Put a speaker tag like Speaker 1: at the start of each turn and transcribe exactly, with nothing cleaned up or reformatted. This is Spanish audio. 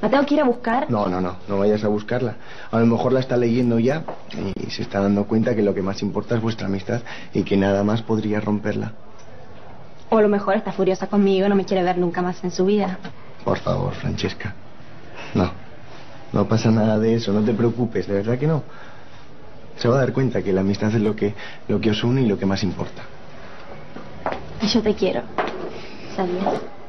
Speaker 1: ¿La tengo que ir a buscar?
Speaker 2: No, no, no, no vayas a buscarla. A lo mejor la está leyendo ya y se está dando cuenta que lo que más importa es vuestra amistad y que nada más podría romperla.
Speaker 1: O a lo mejor está furiosa conmigo, no me quiere ver nunca más en su vida.
Speaker 2: Por favor, Francesca. No, no pasa nada de eso, no te preocupes, de verdad que no. Se va a dar cuenta que la amistad es lo que, lo que os une y lo que más importa.
Speaker 1: Y yo te quiero, ¿sabías?